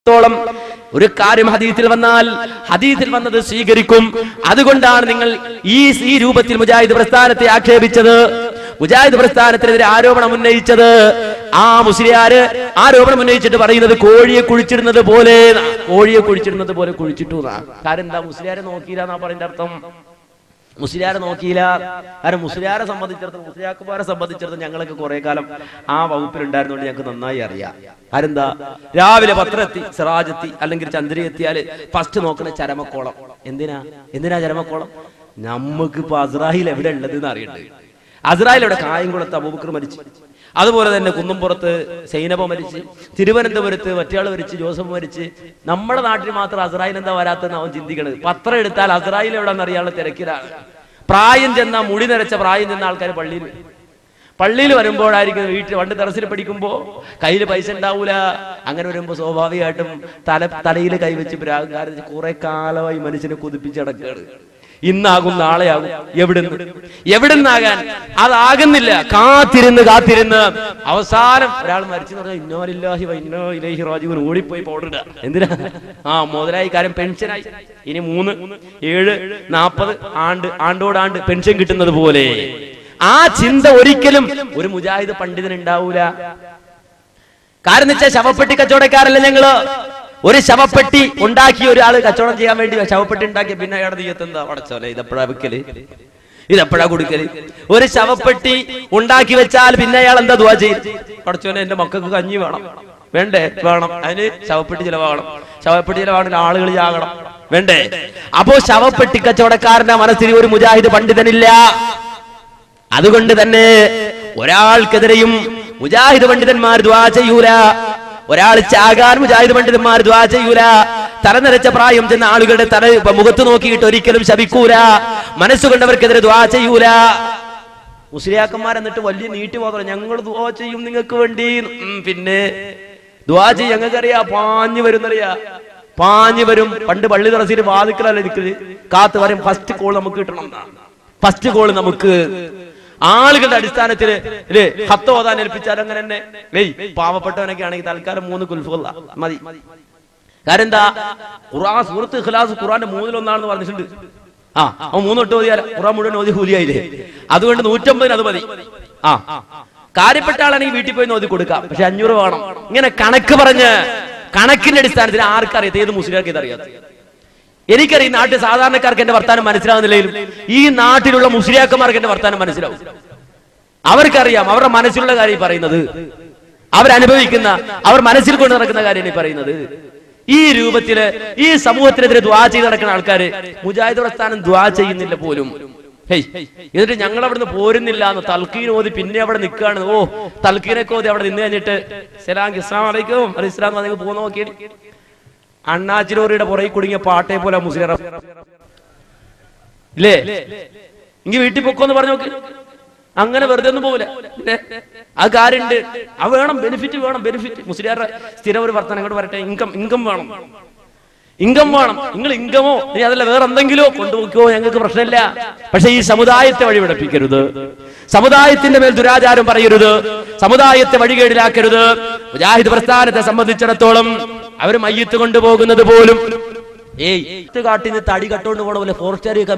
ത്തോളം ഒരു കാര്യം ഹദീസിൽ വന്നാൽ ഹദീസിൽ വന്നത് സ്വീകരിക്കും. അതുകൊണ്ടാണ് നിങ്ങൾ ഈ രൂപത്തിൽ മുജാഹിദ് പ്രസ്ഥാനത്തെ ആക്ഷേപിച്ചത്, മുജാഹിദ് പ്രസ്ഥാനത്തിനെതിരെ ആരോപണം ഉന്നയിച്ചത്. ആ മുസ്ലിയാര് ആരോപണം ഉന്നയിച്ചിട്ട് പറയുന്നത് കോഴിയെ കുഴിച്ചിടുന്നത് പോലെ കുഴിച്ചിട്ടു. കാരണം എന്താ, മുസ്ലിയാരെ നോക്കിയില്ല എന്നാ പറയുന്ന അർത്ഥം. മുസ്ലിയാരെ നോക്കിയില്ല. കാരണം മുസ്ലിയാരെ സംബന്ധിച്ചിടത്തോളം, മുസ്ലിയാക്കുമാരെ സംബന്ധിച്ചിടത്തോളം ഞങ്ങളൊക്കെ കുറെ കാലം ആ വകുപ്പിലുണ്ടായിരുന്നുകൊണ്ട് ഞങ്ങൾക്ക് നന്നായി അറിയാം. ആരെന്താ, രാവിലെ പത്രത്തി സിറാജെത്തി അല്ലെങ്കിൽ ചന്ദ്രി എത്തിയാല് ഫസ്റ്റ് നോക്കുന്ന ചരമക്കോളം. എന്തിനാ ചരമക്കോളം? നമ്മക്കിപ്പോ അസ്രായിൽ എവിടെ ഉള്ളത് എന്ന് അറിയണ്ടേ. അസ്രായിൽ എവിടെ? കായംകുളത്ത് അബൂബക്കർ മരിച്ചു, അതുപോലെ തന്നെ കുന്നംപുറത്ത് സൈനബ മരിച്ച്, തിരുവനന്തപുരത്ത് മറ്റയാൾ മരിച്ച്, ജോസഫ് മരിച്ച്. നമ്മുടെ നാട്ടിൽ മാത്രം അസ്രായിൽ എന്താ വരാത്തെന്ന് അവൻ ചിന്തിക്കണത്. പത്രം എടുത്താൽ അസ്രായിൽ എവിടെന്ന് അറിയാനുള്ള തിരക്കിലാണ്. പ്രായം ചെന്ന, മുടി നരച്ച പ്രായം ചെന്ന ആൾക്കാർ പള്ളിയിൽ വരുമ്പോഴായിരിക്കും. വീട്ടിൽ പണ്ട് ടെറസിൽ പഠിക്കുമ്പോ കയ്യിൽ പൈസ ഉണ്ടാവൂല. അങ്ങനെ വരുമ്പോ സ്വാഭാവികമായിട്ടും തലയിൽ കൈവച്ച് പ്രാകാരം കുറെ കാലമായി മനുഷ്യനെ കുതിപ്പിച്ചടക്കാണ്. ഇന്നാകും നാളെയാകും, എവിടുന്നാകാൻ അതാകുന്നില്ല. കാത്തിരുന്ന് അവസാനം ഒരാൾ മരിച്ചു പറഞ്ഞാൽ ഇന്നാ ലില്ലാഹി വ ഇന്നാ ഇലൈഹി റാജിഊൻ ഓടിപ്പോയി പൗഡർ ഇടുക. എന്തിനാ? മുതലായി കാര്യം പെൻഷനായി. ഇനി 3, 7, 40 ആണ്ടോടാണ്ട് പെൻഷൻ കിട്ടുന്നത് പോലെ ആ ചിന്ത ഒരിക്കലും ഒരു മുജാഹിദ് പണ്ഡിതന് ഉണ്ടാവൂല. കാരണം വെച്ചാൽ ശവപ്പെട്ടി കച്ചവടക്കാരല്ല ഞങ്ങള്. ഒരു ശവപ്പെട്ടി ഉണ്ടാക്കിയ ഒരാള് കച്ചവടം ചെയ്യാൻ വേണ്ടി ശവപ്പെട്ടി ഉണ്ടാക്കിയ പിന്നെ അയാളുടെ നീയത്ത് എന്താ? അടച്ചോലെ ഇതെപ്പോഴാ വിൽക്കല്, ഇതെപ്പോഴാ കൊടുക്കല്? ഒരു ശവപ്പെട്ടി ഉണ്ടാക്കി വെച്ചാൽ പിന്നെ അയാൾ എന്താ ദുആ ചെയ്യും? അടച്ചോലെ എന്റെ മക്കൾക്ക് കഞ്ഞി വേണം, വേണ്ടേ? വേണം. അതിന് ശവപ്പെട്ടി ചിലവാകണം. ശവപ്പെട്ടി ചിലവാകണം, ആളുകൾ ചാകണം, വേണ്ടേ? അപ്പോ ശവപ്പെട്ടി കച്ചവടക്കാരന്റെ മനസ്സിൽ ഒരു മുജാഹിദ് പണ്ഡിതനില്ല. അതുകൊണ്ട് തന്നെ ഒരാൾക്കെതിരെയും മുജാഹിദ് പണ്ഡിതന്മാർ ദുആ ചെയ്യൂല. ഒരാൾ ചാകാൻ മുജാഹിദ് പണ്ഡിതന്മാർ ദുആ ചെയ്യൂല. തലനിരച്ച പ്രായം ചെന്ന ആളുകളുടെ മുഖത്ത് നോക്കിയിട്ട് ഒരിക്കലും ശപിക്കൂല. മനസ്സുകൊണ്ടവർക്കെതിരെ ദുആ ചെയ്യൂല. മുസ്ലിയാക്കന്മാർ എന്നിട്ട് വലിയ നീട്ടി മാത്രം ഞങ്ങൾ ദുആ ചെയ്യും നിങ്ങൾക്ക് വേണ്ടി. പിന്നെ ദുആ ചെയ്യും, ഞങ്ങൾക്കറിയാം. പാഞ്ഞു വരും. പണ്ട് പള്ളി തറസിൽ വാതിക്കലല്ല നിൽക്കുന്നത്, കാത്ത് പറയും ഫസ്റ്റ് കോൾ നമുക്ക് കിട്ടണം. ഫസ്റ്റ് കോൾ നമുക്ക് ആളുകളുടെ അടിസ്ഥാനത്തിൽ ഹത്ത് ഓതാൻ ഏൽപ്പിച്ചാൽ അങ്ങനെ തന്നെ. പാവപ്പെട്ടവനൊക്കെ ആണെങ്കിൽ തൽക്കാലം 3 കുൽഫുള്ള മതി. കാരണം എന്താ, സൂറത്ത് ഇഖ്ലാസ് ഖുർആന്റെ 3-1 പറഞ്ഞിട്ടുണ്ട്. 3 തൊട്ട് ഓതിയാൽ ഖുർആൻ മുഴുവൻ ഓതി കൂലിയായില്ലേ. അതുകൊണ്ട് 150 അത് മതി. കാര്യപ്പെട്ട ആളാണെങ്കിൽ വീട്ടിൽ പോയി ഓതി കൊടുക്കാം, പക്ഷെ 500 വേണം. ഇങ്ങനെ കണക്ക് പറഞ്ഞ് കണക്കിന്റെ അടിസ്ഥാനത്തിൽ ആർക്കറിയാത്ത, ഏത് മുസ്ലിംകാർക്ക് ഇതറിയാത്ത? എനിക്കറിയാം നാട്ടിൽ സാധാരണക്കാർക്ക് എന്റെ വർത്താനം മനസ്സിലാവുന്നില്ലെങ്കിലും ഈ നാട്ടിലുള്ള മുസ്ലിയാക്കന്മാർക്ക് എന്റെ വർത്താനം മനസ്സിലാവും. അവർക്കറിയാം അവരുടെ മനസ്സിലുള്ള കാര്യം പറയുന്നത്, അവരനുഭവിക്കുന്ന, അവർ മനസ്സിൽ കൊണ്ട് നടക്കുന്ന കാര്യം പറയുന്നത്. ഈ രൂപത്തില് ഈ സമൂഹത്തിനെതിരെ ദുആ ചെയ്ത് നടക്കുന്ന ആൾക്കാര് മുജാഹിദ് പ്രസ്ഥാനം ദുആ ചെയ്യുന്നില്ല പോലും. എന്നിട്ട് ഞങ്ങൾ അവിടുന്ന് പോരുന്നില്ല എന്ന് തൽക്കീൻ ഓതി പിന്നെ അവിടെ നിൽക്കുകയാണ്. തൽക്കീനൊക്കെ ഓതി അവിടെ നിന്ന് കഴിഞ്ഞിട്ട് അസ്സലാമു അലൈക്കും ഇസ്ലാം പോകുന്ന നോക്കി അണ്ണാച്ചിലോറിയുടെ പുറകെ കുടുങ്ങിയ പാട്ടേ പോലെ മുസ്ലിം ഇല്ലേ. ഇങ്ങ വീട്ടിൽ പൊക്കോന്ന് പറഞ്ഞു നോക്ക്. അങ്ങനെ വെറുതെ ഒന്നും പോകില്ല. ആ കാര്യമുണ്ട്, അത് വേണം, ബെനിഫിറ്റ് വേണം. മുസ്ലിയാരുടെ സ്ഥിരം ഒരു വർത്തമാനം അങ്ങോട്ട് വരട്ടെ. ഇൻകം വേണം. നിങ്ങൾ ഇൻകമോ ഇനി അതല്ല വേറെ എന്തെങ്കിലോ കൊണ്ടുപോക്കോ, ഞങ്ങൾക്ക് പ്രശ്നമില്ല. പക്ഷെ ഈ സമുദായത്തെ വഴിവിടപ്പിക്കരുത്, സമുദായത്തിന്റെ മേൽ ദുരാചാരം പറയരുത്, സമുദായത്തെ വഴികേടിലാക്കരുത്. മുജാഹിദ് പ്രസ്ഥാനത്തെ സംബന്ധിച്ചിടത്തോളം അവര് മയ്യത്ത് കൊണ്ടുപോകുന്നത് പോലും കാട്ടിന് തടി കട്ടോണ്ട് പോണ പോലെ ഫോറസ്റ്റുകാരെയൊക്കെ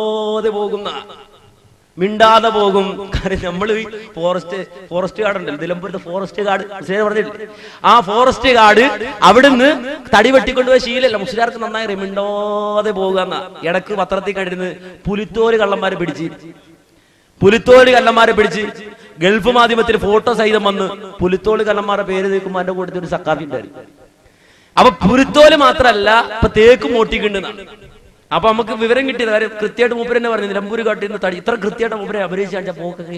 മിണ്ടാതെ പോകും. കാരണം നമ്മൾ ഫോറസ്റ്റ് ഗാർഡ് ഉണ്ടല്ലോ, നിലമ്പൂരത്തെ ഫോറസ്റ്റ് ഗാർഡ് പറഞ്ഞില്ലേ, ആ ഫോറസ്റ്റ് ഗാർഡ് അവിടുന്ന് തടി വെട്ടിക്കൊണ്ടുപോയ ശീലല്ല. മുസ്ലിയാർക്ക് നന്നായി മിണ്ടാതെ പോകുക. ഇടക്ക് പത്രത്തിൽ കണ്ടിരുന്ന് പുലിത്തോല് കള്ളന്മാരെ പിടിച്ച് ഗൾഫ് മാധ്യമത്തിൽ ഫോട്ടോ സഹിതം വന്ന് പുലിത്തോല് കള്ളന്മാരുടെ പേര് നീക്കുമ്പോൾ എന്റെ കൂട്ടത്തിൽ ഒരു സക്കാഫി ഉണ്ടായിരുന്നു. അപ്പൊ പുലിത്തോല് മാത്രല്ല, ഇപ്പൊ തേക്ക് മോട്ടിക്കുണ്ടെന്നാണ്. അപ്പൊ നമുക്ക് വിവരം കിട്ടിയത് കാര്യം കൃത്യമായിട്ട് മൂപ്പര് തന്നെ പറഞ്ഞു. നിലമ്പൂര് കാട്ടിന്ന് തടി ഇത്ര കൃത്യമായിട്ട് മൂപ്പരെ അഭിനയിച്ച പോക്കൊക്കെ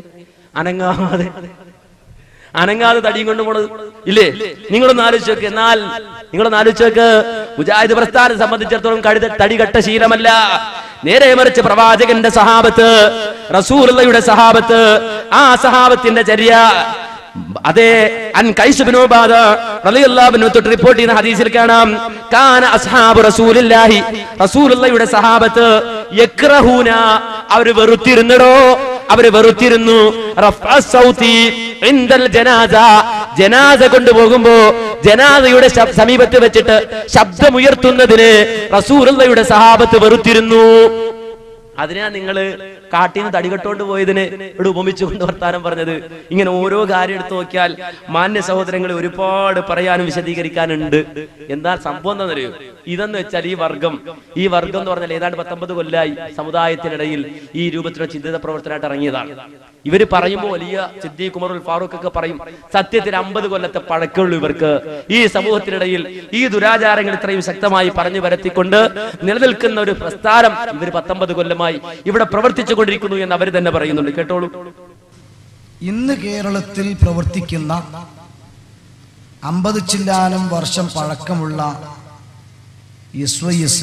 അനങ്ങാതെ തടിയും കൊണ്ട് പോണത് ഇല്ലേ. നിങ്ങളൊന്ന് ആലോചിച്ച് നോക്ക്. എന്നാൽ നിങ്ങളൊന്ന് ആലോചിച്ച് നോക്ക്, മുജാഹിദ് പ്രസ്ഥാനത്തെ സംബന്ധിച്ചിടത്തോളം തടി കെട്ട ശീലമല്ല. നേരെ മറിച്ച് പ്രവാചകന്റെ സഹാബത്ത്, റസൂലുള്ളാഹിയുടെ സഹാബത്ത്, ആ സഹാബത്തിന്റെ ചര്യ അതെ. അൻ ഖൈസ് ഇബ്നു ഉബാദ റളിയല്ലാഹു അൻഹു തൊട്ട് റിപ്പോർട്ട് ചെയ്യുന്ന ഹദീസിൽ കാണാം, കാന അസ്ഹാബു റസൂലില്ലാഹി, റസൂലുള്ളാഹിയുടെ സഹാബത്ത് യക്റഹൂന, അവർ വെറുത്തിരുന്നടോ അവര് വെറുത്തിരുന്നു. ജനാസ കൊണ്ടുപോകുമ്പോ ജനാസയുടെ സമീപത്ത് വെച്ചിട്ട് ശബ്ദമുയർത്തുന്നതിന് റസൂലുള്ളാഹിയുടെ സഹാബത്ത് വെറുത്തിരുന്നു. അതിനാ നിങ്ങള് കാട്ടിന് തടികെട്ടോണ്ട് പോയതിന് ഇവിടെ ഉപമിച്ചുകൊണ്ട് വർത്താനം പറഞ്ഞത്. ഇങ്ങനെ ഓരോ കാര്യം എടുത്തു നോക്കിയാൽ മാന്യ സഹോദരങ്ങൾ ഒരുപാട് പറയാനും വിശദീകരിക്കാനുണ്ട്. എന്താ സംഭവം എന്താണെന്നറിയോ? ഇതെന്ന് വെച്ചാൽ ഈ വർഗം എന്ന് പറഞ്ഞാൽ ഏതാണ്ട് 19 കൊല്ലായി സമുദായത്തിനിടയിൽ ഈ രൂപത്തിലുള്ള ചിന്തിത പ്രവർത്തനമായിട്ട് ഇറങ്ങിയതാണ്. ഇവര് പറയുമ്പോൾ വലിയ സിദ്ദീഖ് ഉമറുൽ ഫാറൂഖ് ഒക്കെ പറയും, സത്യത്തിൽ 50 കൊല്ലത്തെ പഴക്കമുള്ളൂ ഇവർക്ക്. ഈ സമൂഹത്തിനിടയിൽ ഈ ദുരാചാരങ്ങൾ ഇത്രയും ശക്തമായി പറഞ്ഞു പരത്തിക്കൊണ്ട് നിലനിൽക്കുന്ന ഒരു പ്രസ്ഥാനം ഇവർ 19 കൊല്ലമായി ഇവിടെ പ്രവർത്തിച്ചു കൊണ്ടിരിക്കുന്നു എന്ന് അവർ തന്നെ പറയുന്നുണ്ട്. കേട്ടോളൂ. ഇന്ന് കേരളത്തിൽ പ്രവർത്തിക്കുന്ന 50 ചില്ലാനം വർഷം പഴക്കമുള്ള SYS,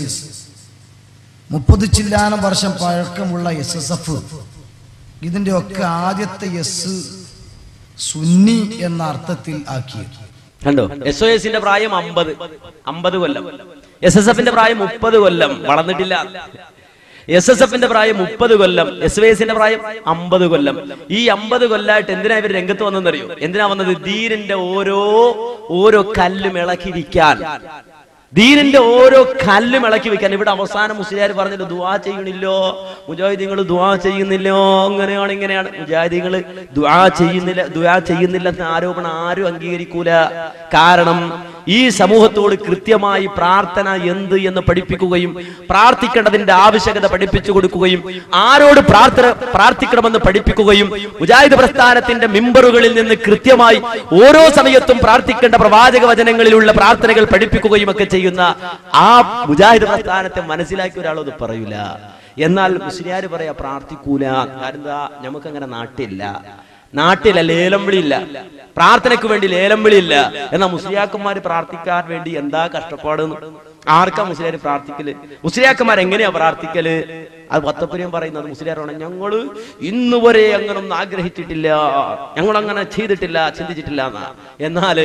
30 ചില്ലാനം വർഷം പഴക്കമുള്ള SSF, ഇതിന്റെ ഒക്കെ ആദ്യത്തെ എസ് സുന്നി എന്ന അർത്ഥത്തിൽ ആക്കി. കണ്ടോ? SOSന്റെ പ്രായം 50 കൊല്ലം, SSFന്റെ പ്രായം 30 കൊല്ലം. വളർന്നിട്ടില്ല. SSFന്റെ പ്രായം 30 കൊല്ലം, SYSന്റെ പ്രായം 50 കൊല്ലം. ഈ 50 കൊല്ലമായിട്ട് എന്തിനാ ഇവർ രംഗത്ത് വന്നെന്നറിയോ? എന്തിനാ വന്നത്? ദീനിന്റെ ഓരോ കല്ലും ഇളക്കി വിൽക്കാൻ, ദീനിന്റെ ഓരോ കല്ലും ഇളക്കി വെക്കാൻ. ഇവിടെ അവസാനം മുസ്ലിയാർ പറഞ്ഞിട്ട് ദുആ ചെയ്യണില്ലോ, മുജാഹിദീങ്ങൾ ദുആ ചെയ്യുന്നില്ലോ, അങ്ങനെയാണ് ഇങ്ങനെയാണ്. മുജാഹിദീങ്ങൾ ദുആ ചെയ്യുന്നില്ല എന്ന ആരോപണം ആരും അംഗീകരിക്കൂല. കാരണം ഈ സമൂഹത്തോട് കൃത്യമായി പ്രാർത്ഥന എന്ത് എന്ന് പഠിപ്പിക്കുകയും പ്രാർത്ഥിക്കേണ്ടതിന്റെ ആവശ്യകത പഠിപ്പിച്ചു കൊടുക്കുകയും ആരോട് പ്രാർത്ഥിക്കണമെന്ന് പഠിപ്പിക്കുകയും മുജാഹിദ് പ്രസ്ഥാനത്തിന്റെ മിമ്പറുകളിൽ നിന്ന് കൃത്യമായി ഓരോ സമയത്തും പ്രാർത്ഥിക്കേണ്ട പ്രവാചക വചനങ്ങളിലുള്ള പ്രാർത്ഥനകൾ പഠിപ്പിക്കുകയും ഒക്കെ ചെയ്യുന്ന ആ മുജാഹിദ് പ്രസ്ഥാനത്തെ മനസ്സിലാക്കിയ ഒരാളത് പറയൂല. എന്നാൽ മുസ്ലിയാർ പറയാ പ്രാർത്ഥിക്കൂല. കാരണം എന്താ? നമുക്കങ്ങനെ നാട്ടില ലേലം വിളിയില്ല, പ്രാർത്ഥനയ്ക്ക് വേണ്ടി ലേലം വിളിയില്ല. എന്നാൽ മുസ്ലിയാക്കന്മാര് പ്രാർത്ഥിക്കാൻ വേണ്ടി എന്താ കഷ്ടപ്പാട്. ആർക്കാ മുസ്ലിയാർ പ്രാർത്ഥിക്കല്? മുസ്ലിയാക്കന്മാർ എങ്ങനെയാ പ്രാർത്ഥിക്കല്? അത് വത്തപ്പുരം പറയുന്നത് മുസ്ലിയാരാണ്. ഞങ്ങള് ഇന്നുവരെ അങ്ങനൊന്നും ആഗ്രഹിച്ചിട്ടില്ല, ഞങ്ങളങ്ങനെ ചെയ്തിട്ടില്ല, ചിന്തിച്ചിട്ടില്ല എന്നാ. എന്നാല്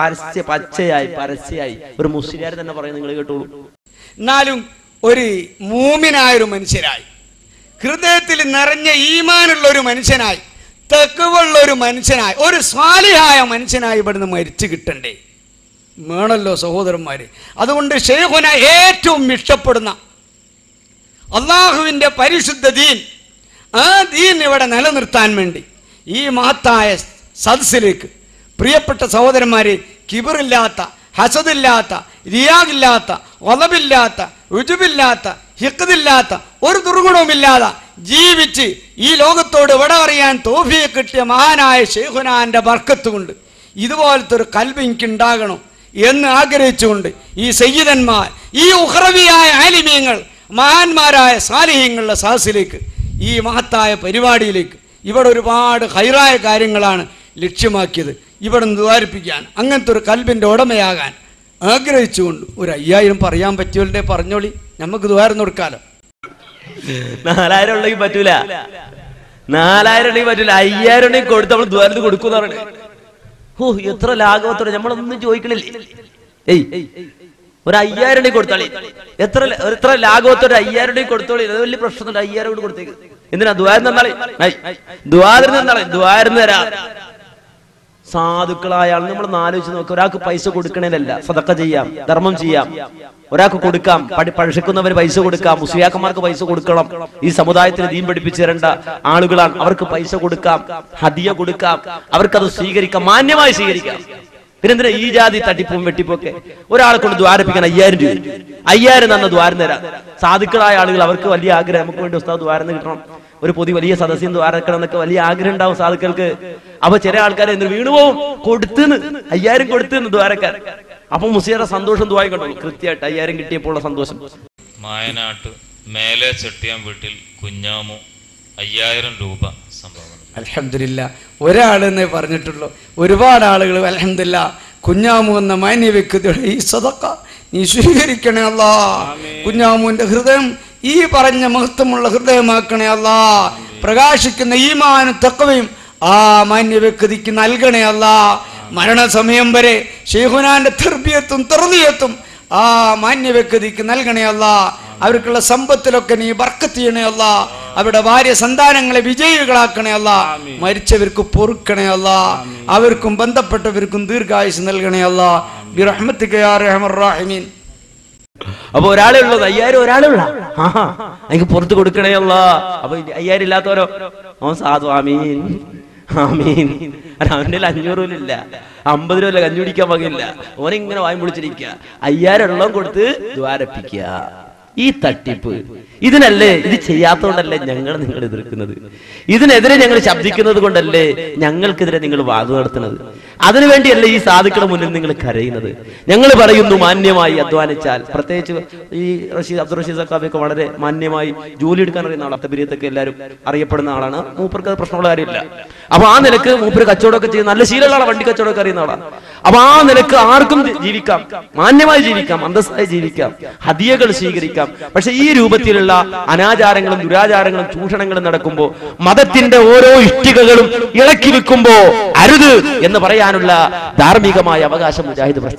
പരസ്യമായി ഒരു മുസ്ലിയാർ തന്നെ പറയുന്നത് നിങ്ങൾ കേട്ടോളൂ. എന്നാലും ഒരു മൂമിനായൊരു മനുഷ്യനായി, ഹൃദയത്തിൽ നിറഞ്ഞ ഈമാനുള്ള ഒരു മനുഷ്യനായി, തഖ്വയുള്ള ഒരു മനുഷ്യനായി, ഒരു സ്വാലിഹായ മനുഷ്യനായി ഇവിടുന്ന് മരിച്ചു കിട്ടണ്ടേ? വേണല്ലോ സഹോദരന്മാര്. അതുകൊണ്ട് ശൈഖുന ഏറ്റവും ഇഷ്ടപ്പെടുന്ന അള്ളാഹുവിൻ്റെ പരിശുദ്ധ ദീൻ, ആ ദീൻ ഇവിടെ നിലനിർത്താൻ വേണ്ടി ഈ മഹത്തായ സദസ്സിലേക്ക് പ്രിയപ്പെട്ട സഹോദരന്മാരെ, കിബറില്ലാത്ത, ഹസദില്ലാത്ത, റിയാഗില്ലാത്ത, വലബില്ലാത്ത, റുജുബില്ലാത്ത, ഹിഖദില്ലാത്ത, ഒരു ദുർഗുണവുമില്ലാതെ ജീവിച്ച് ഈ ലോകത്തോട് വിട അറിയാൻ തൗഫീഖ് കിട്ടിയ മഹാനായ ശൈഖുനാന്റെ ബർക്കത്ത് കൊണ്ട് ഇതുപോലത്തെ ഒരു കൽബ് എനിക്ക് ഉണ്ടാകണം എന്ന് ആഗ്രഹിച്ചുകൊണ്ട് ഈ സയ്യിദന്മാർ, ഈ ഉഖ്റവിയായ ആലിമീങ്ങൾ, മഹാന്മാരായ സാലിഹീങ്ങളുടെ സദസ്സിലേക്ക്, ഈ മഹത്തായ പരിപാടിയിലേക്ക്, ഇവിടെ ഒരുപാട് ഹൈറായ കാര്യങ്ങളാണ് ലക്ഷ്യമാക്കിയത്. ഇവിടെ നിന്ന് ദ്വാരിപ്പിക്കാൻ, അങ്ങനത്തെ ഒരു കൽബിൻ്റെ ഉടമയാകാൻ ആഗ്രഹിച്ചുകൊണ്ട് ഒരു 5000 പറയാൻ പറ്റിയവരുടെ പറഞ്ഞോളി, നമുക്ക് ദ്വാരം കൊടുക്കാലോ. 4000 ഉണ്ടെങ്കിൽ പറ്റൂല, 4000 ഉണ്ടെങ്കിൽ പറ്റൂല, 5000 ഉണ്ടെങ്കിൽ കൊടുത്ത് നമ്മൾ ദ്വാരത്ത് കൊടുക്കുന്ന പറയണേ. ഓ, എത്ര ലാഘവത്തോടെ, നമ്മളൊന്നും ചോദിക്കണില്ലേ? ഒരു 5000 ഉണ്ടെങ്കിൽ കൊടുത്താളി, എത്ര ലാഘവത്തോടെ 5000 ഉണ്ടെങ്കിൽ കൊടുത്തോളി. അത് വലിയ പ്രശ്നമുണ്ട്. 5000 കൊണ്ട് കൊടുത്തേക്ക്. എന്തിനാ? ദ്വാരം തന്നാളി, ദ്വാരം തരാ. സാധുക്കളായ ആൾ നമ്മൾ ആലോചിച്ച് നോക്കുക. ഒരാൾക്ക് പൈസ കൊടുക്കണേലല്ല, സദഖ ചെയ്യാം, ധർമ്മം ചെയ്യാം, ഒരാൾക്ക് കൊടുക്കാം, പഴക്കുന്നവര് പൈസ കൊടുക്കാം, മുസ്ലിയാക്കന്മാർക്ക് പൈസ കൊടുക്കണം. ഈ സമുദായത്തിന് ദീൻ പഠിപ്പിച്ചു തരേണ്ട ആളുകളാണ്, അവർക്ക് പൈസ കൊടുക്കാം, ഹദിയ കൊടുക്കാം, അവർക്കത് സ്വീകരിക്കാം, മാന്യമായി സ്വീകരിക്കാം. പിന്നെന്തിനാ ഈ ജാതി തട്ടിപ്പും വെട്ടിപ്പൊക്കെ? ഒരാളെ കൊണ്ട് ദ്വാരപ്പിക്കാൻ 5000 രൂപ, 5000 തന്ന ദ്വാരം തരാം. സാധുക്കളായ ആളുകൾ, അവർക്ക് വലിയ ആഗ്രഹം, നമുക്ക് വേണ്ടി ഉസ്താദ് ദ്വാരം കിട്ടണം, ഒരു വലിയ സദസ്യം ദ്വാരക്കണം എന്നൊക്കെ വലിയ ആഗ്രഹം ഉണ്ടാവും സാധുക്കൾക്ക്. അപ്പൊ ചില ആൾക്കാരെ എന്ത് വീണുപോകും, 5000 കൊടുത്തുന്ന് ദ്വാരക്കാൻ. അപ്പൊ മുസ്ലിയാരുടെ സന്തോഷം ദ്വാരം കണ്ടു കൃത്യമായിട്ട് 5000 കിട്ടിയപ്പോൾ സന്തോഷം. മായനാട്ട് മേലെ ചെട്ടിയാൻ വീട്ടിൽ കുഞ്ഞാമു 5000 രൂപ സംഭാവന. അൽഹംദുലില്ലാ, ഒരാളെന്നേ പറഞ്ഞിട്ടുള്ളൂ. ഒരുപാട് ആളുകൾ അൽഹംദുലില്ലാ കുഞ്ഞാമു എന്ന മാന്യ വ്യക്തിയുടെ ഈ സദഖ നീ സ്വീകരിക്കണേ അല്ലാ. കുഞ്ഞാമുവിന്റെ ഹൃദയം ഈ പറഞ്ഞ മഹത്വമുള്ള ഹൃദയമാക്കണേ അല്ലാ. പ്രകാശിക്കുന്ന ഈമാനും തഖ്വയും ആ മാന്യ വ്യക്തിക്ക് നൽകണേ അല്ലാ. മരണസമയം വരെ ശൈഖുനാന്റെ തർബിയത്തും തർദിയത്തും ആ മാന്യ വ്യക്തിക്ക് നൽകണേ അല്ലാ. അവർക്കുള്ള സമ്പത്തിലൊക്കെ നീ ബർക്കത്ത് ചെയ്യണേ അല്ലാ. അവരുടെ ഭാര്യ സന്താനങ്ങളെ വിജയികളാക്കണേ അല്ല, മരിച്ചവർക്ക് പൊറുക്കണേ അല്ല, അവർക്കും ബന്ധപ്പെട്ടവർക്കും ദീർഘായുസ് നൽകണേ അല്ല, ബിറഹ്മതിക യാ അർഹമർ റഹീമീൻ. അപ്പൊ ഒരാളെ ഉള്ളത് 5000 ഒരാളെ ഉള്ള എനിക്ക് പുറത്ത് കൊടുക്കണേ അല്ല. അപ്പൊ 5000 ഇല്ലാത്തവരോ അവൻ സാധു ആമീൻ ആമീൻ. അവന്റെ 500 ഇല്ല, 50 രൂപ കഞ്ഞി കുടിക്കാൻ വകയില്ല, ഓനിങ്ങനെ വായും പൊളിച്ചിരിക്കുക. 5000 ഉള്ളം കൊടുത്ത് ദ്വാരപ്പിക്കുക. ഈ തട്ടിപ്പ് ഇതിനല്ലേ, ഇത് ചെയ്യാത്തതുകൊണ്ടല്ലേ നിങ്ങൾ എതിർക്കുന്നത്? ഇതിനെതിരെ ഞങ്ങൾ ശബ്ദിക്കുന്നത് കൊണ്ടല്ലേ ഞങ്ങൾക്കെതിരെ നിങ്ങൾ വാദം നടത്തുന്നത്? അതിനുവേണ്ടിയല്ലേ ഈ സാധുക്കളുടെ മുന്നിൽ നിങ്ങൾ കരയുന്നത്? ഞങ്ങൾ പറയുന്നു മാന്യമായി അധ്വാനിച്ചാൽ, പ്രത്യേകിച്ച് ഈ അബ്ദുൾ റഷീദ് സഖാഫിയൊക്കെ വളരെ മാന്യമായി ജോലി എടുക്കാൻ അറിയുന്ന ആളാണ്. തബരീയത്തൊക്കെ എല്ലാവരും അറിയപ്പെടുന്ന ആളാണ്. മൂപ്പർക്ക് അത് പ്രശ്നമുള്ള കാര്യമില്ല. അപ്പൊ ആ നിലക്ക് മൂപ്പര് കച്ചവടമൊക്കെ ചെയ്യുന്ന നല്ല ശീലമുള്ള ആളാണ്, വണ്ടി കച്ചവടമൊക്കെ അറിയുന്ന ആളാണ്. അപ്പൊ ആ നിലക്ക് ആർക്കും ജീവിക്കാം, മാന്യമായി ജീവിക്കാം, അന്തസ്സായി ജീവിക്കാം, ഹദിയകൾ സ്വീകരിക്കാം. പക്ഷെ ഈ രൂപത്തിലുള്ള അനാചാരങ്ങളും ദുരാചാരങ്ങളും ചൂഷണങ്ങളും നടക്കുമ്പോ, മതത്തിന്റെ ഓരോ ഇഷ്ടികകളും ഇളക്കി വെക്കുമ്പോ അരുത് എന്ന് പറയാനുള്ള ധാർമ്മികമായ അവകാശം മുജാഹിദ്